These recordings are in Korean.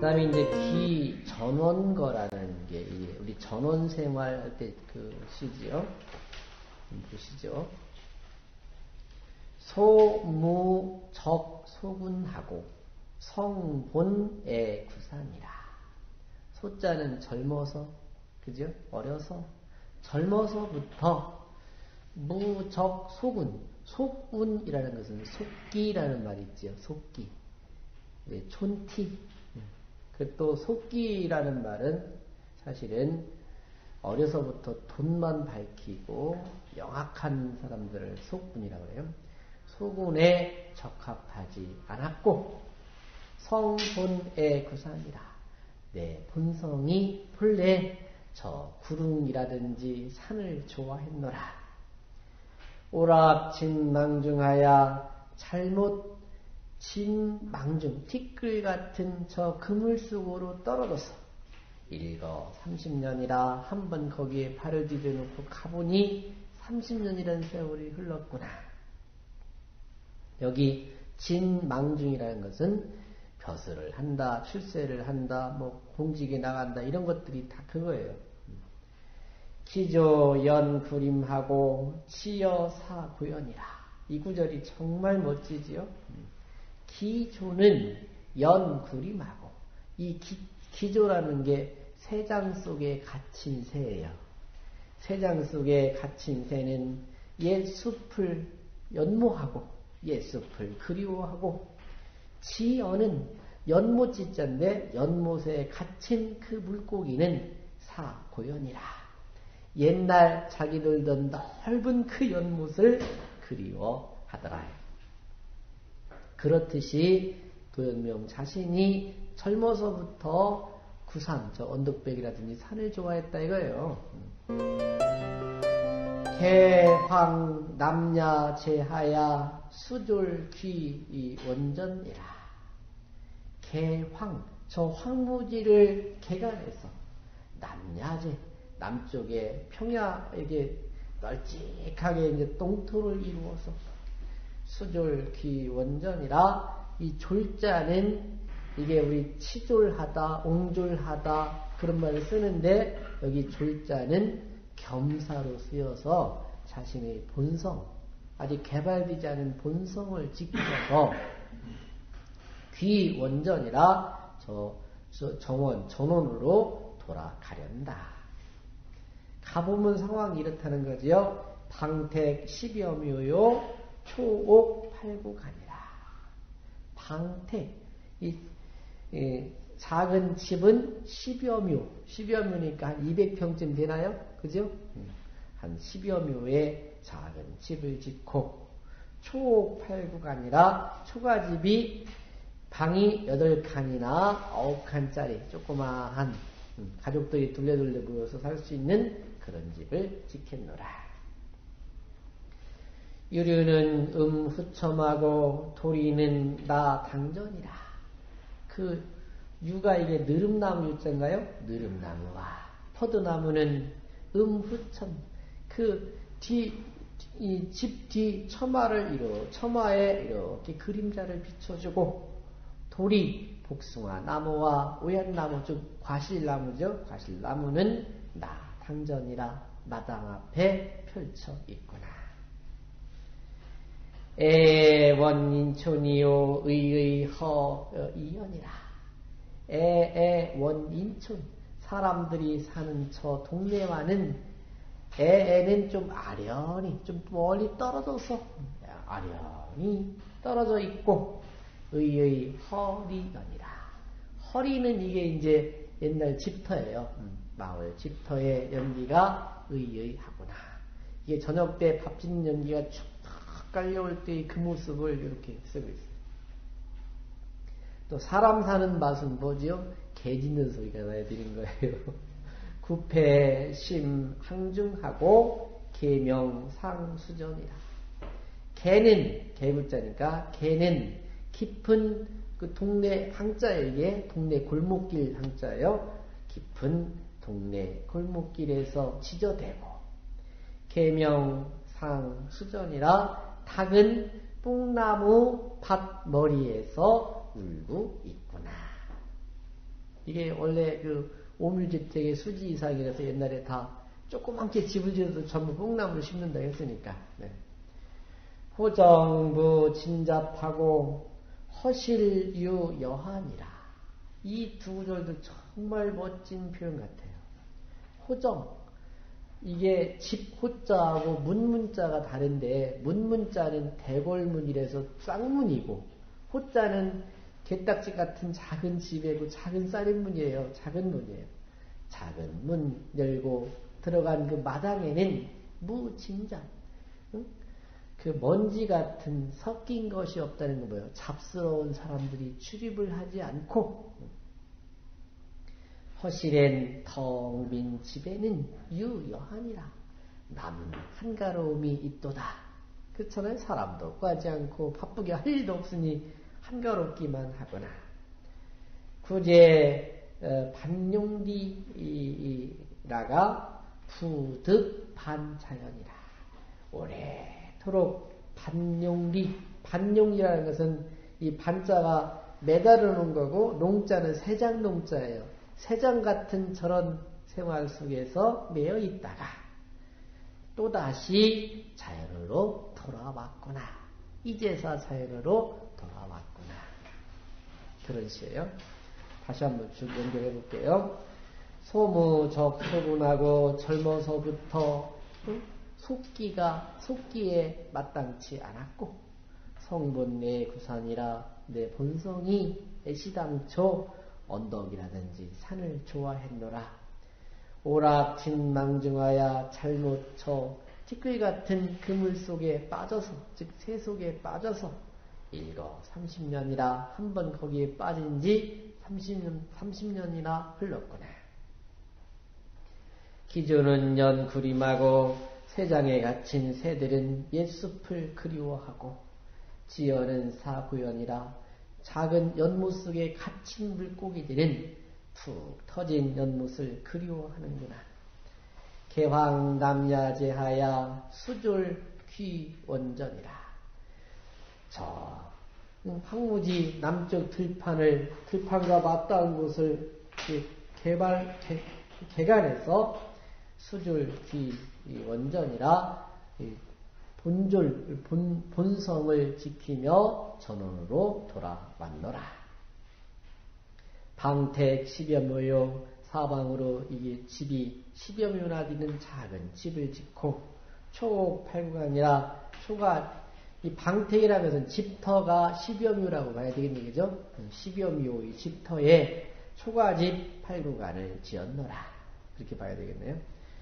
다음에 이제 기전원거라는 게 우리 전원 생활할 때 그 시지요. 보시죠. 소무적 소군하고 성본의 구산이라. 소자는 젊어서, 그죠? 어려서, 젊어서부터 무적 소군, 속군이라는 것은 속기라는 말이 있죠. 속기. 네, 촌티. 또 속기라는 말은 사실은 어려서부터 돈만 밝히고 영악한 사람들을 속군이라고 해요. 소군에 적합하지 않았고 성본의 구산이라. 내 본성이 본래 저 구릉이라든지 산을 좋아했노라. 오락진망중하야 잘못 진망중 티끌 같은 저 그물 속으로 떨어져서 일거 30년이라 한번 거기에 발을 디뎌놓고 가보니 30년이라는 세월이 흘렀구나. 여기 진망중이라는 것은 벼슬을 한다, 출세를 한다, 뭐 공직에 나간다 이런 것들이 다 그거예요. 기조 연구림하고 치여사 구연이라. 이 구절이 정말 멋지지요. 기조는 연구림하고 이 기조라는 게 새장 속에 갇힌 새예요. 새장 속에 갇힌 새는 옛 숲을 연모하고 옛 숲을 그리워하고 지어는 연못지자인데 연못에 갇힌 그 물고기는 사고연이라. 옛날 자기 놀던 넓은 그 연못을 그리워하더라. 그렇듯이 도연명 자신이 젊어서부터 구산, 저 언덕백이라든지 산을 좋아했다 이거예요. 개황 남야 제하야 수졸귀 원전이라. 개황, 저 황무지를 개간해서 남야제, 남쪽에 평야에게 널찍하게 이제 동토를 이루어서 수졸귀 원전이라. 이 졸자는 이게 우리 치졸하다, 옹졸하다 그런 말을 쓰는데 여기 졸자는 겸사로 쓰여서 자신의 본성, 아직 개발되지 않은 본성을 지켜서 귀 원전이라 정원, 전원으로 돌아가련다. 가보면 상황이 이렇다는 거지요. 방택 10여 묘요 초옥 8구간이라. 방택, 이 작은 집은 10여 묘, 10여 묘니까 한 200평쯤 되나요? 그죠? 한 10여 묘의 작은 집을 짓고 초옥 8구간이라. 초가집이 방이 8칸이나 9칸짜리 조그마한 가족들이 둘레둘레 모여서 살 수 있는 그런 집을 짓겠노라. 유류는 후첨하고 도리는 나 당전이라. 그 유가 이게 느릅나무 유자인가요? 느릅나무와 포도나무는 후첨, 그 집 뒤 처마에 이렇게 그림자를 비춰주고, 돌이 복숭아 나무와 오얏나무, 즉 과실나무죠. 과실나무는 나 당전이라. 마당 앞에 펼쳐 있구나. 원인촌이요 의의 이연이라. 원인촌, 사람들이 사는 저 동네와는 애는 좀 아련히, 좀 멀리 떨어져서 아련히 떨어져 있고, 의의 허리연이라. 허리는 이게 이제 옛날 집터예요. 마을 집터의 연기가 의의하구나. 이게 저녁 때 밥 짓는 연기가 쭉 깔려올 때 그 모습을 이렇게 쓰고 있어요. 또 사람 사는 맛은 뭐지요? 개 짖는 소리가 나야 되는 거예요. 구패 심 항중하고 계명상수전이라. 개는 개구자니까 개는 깊은 그 동네 항자예요. 이게 동네 골목길 항자예요. 깊은 동네 골목길에서 지저대고, 계명상수전이라. 닭은 뽕나무 밭머리에서 울고 있구나. 이게 원래 그 오밀주택의 수지 이상이라서 옛날에 다 조그맣게 집을 지어도 전부 뽕나무를 심는다 했으니까. 네. 호정부 진잡하고 허실유 여한이라. 이 두 구절도 정말 멋진 표현 같아요. 호정. 이게 집 호자하고 문문자가 다른데 문문자는 대골문이라서 쌍문이고 호자는 개딱지 같은 작은 집이고 작은 쌀인문이에요. 작은 문이에요. 작은 문 열고 들어간 그 마당에는 무진잡. 응? 그 먼지 같은 섞인 것이 없다는 건 뭐예요? 잡스러운 사람들이 출입을 하지 않고 허실엔 텅 빈 집에는 유여한이라. 남은 한가로움이 있도다. 그렇잖아요. 사람도 구하지 않고 바쁘게 할 일도 없으니 한가롭기만 하거나. 구제 반용리라가 부득 반자연이라. 오래도록 반용리라는 것은 이 반자가 매달아 놓은 거고 농자는 세장농자예요. 세장 같은 저런 생활 속에서 매여 있다가 또다시 자연으로 돌아왔구나. 이제서 자연으로 돌아왔구나. 그런 시예요. 다시 한번 쭉 연결해 볼게요. 소무적소분하고 젊어서부터 속기에 마땅치 않았고 성분 내 구산이라 내 본성이 애시당초 언덕이라든지 산을 좋아했노라. 오락진망중하야 잘못쳐 티끌 같은 그물 속에 빠져서, 즉 새 속에 빠져서 일거 30년이라 한번 거기에 빠진 지 30년이나 흘렀구나. 기존은 연구림하고 세장에 갇힌 새들은 옛숲을 그리워하고 지어는 사구연이라 작은 연못 속에 갇힌 물고기들은 툭 터진 연못을 그리워하는구나. 개황남야제하야 수졸귀원전이라. 저 황무지 남쪽 들판과 맞닿은 곳을 개간해서 수졸귀원전이라 본성을 지키며 전원으로 돌아왔노라. 방택 10여 묘요 사방으로 이게 집이 10여 묘나 되는 작은 집을 짓고 초옥팔구간이라 초가 이 방택이라는 것은 집터가 10여 묘라고 봐야 되겠네, 그죠? 10여 묘의 집터에 초가집 8구간을 지었노라. 그렇게 봐야 되겠네요.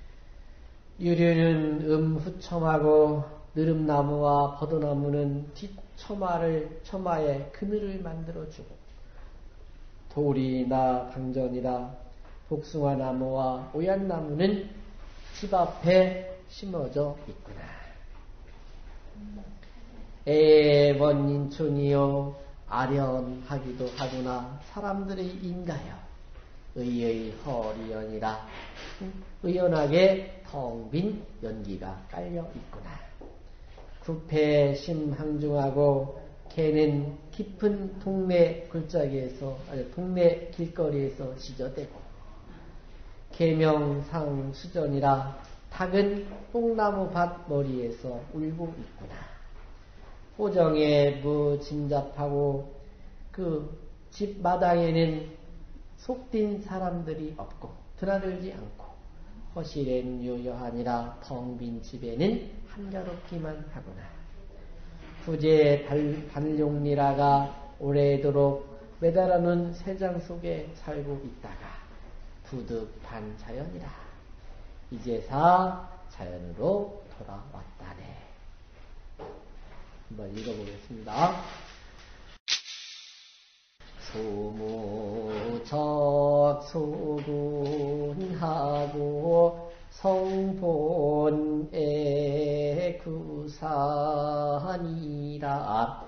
유류는 후첨하고 느릅나무와 버드나무는 뒷처마에 그늘을 만들어주고 돌이나 당전이라 복숭아나무와 오얏나무는 집 앞에 심어져 있구나. 애원인촌이요 아련하기도 하구나. 사람들의 인가요 의의 허리연이라 의연하게 텅 빈 연기가 깔려 있구나. 구패심항중하고 개는 깊은 동네 골짜기에서 동네 길거리에서 지저대고 계명상수전이라 닭은 뽕나무 밭 머리에서 울고 있구나. 호정에 무진잡하고 그 집 마당에는 속딘 사람들이 없고 드나들지 않고 허실엔 유여하니라 텅 빈 집에는 한가롭기만 하구나. 부재 반룡리라가 오래도록 매달아놓은 새장 속에 살고 있다가 부득한 자연이라 이제사 자연으로 돌아왔다네. 한번 읽어보겠습니다. 소무적 소군하고 성본의 구산이라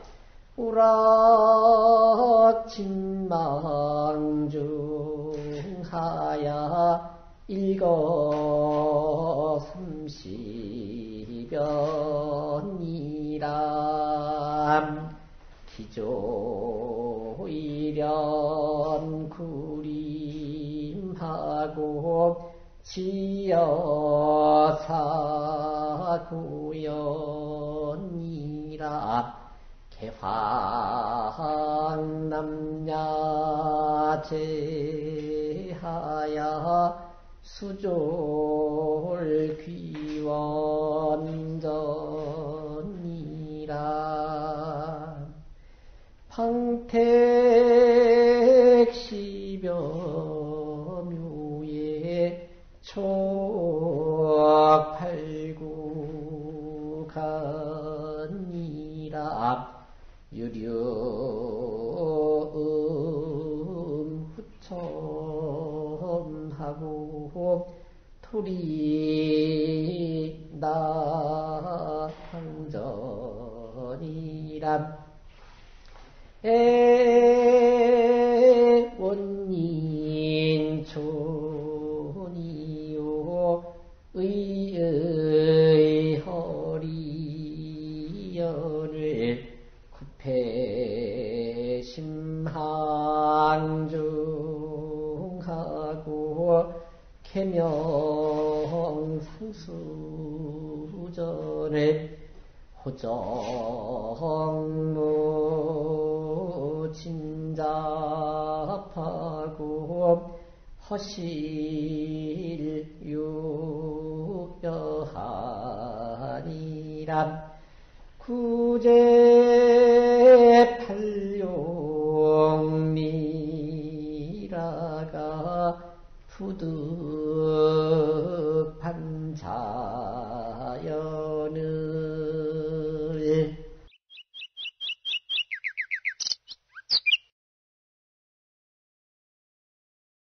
우락진망중하야 일거 30변이라 기조이련 구리 하고 지여사구연이라 개황남야 제하야 수졸귀원전이라 방택시벼묘에 촉팔구간이라 유류후첨하고 토리나항전이라 애원인촌이요 의의 허리열을 구패심항중하고 계명상수전을 호정무 진잡하고 허실유여하니라 구제팔룡미라가 부득반자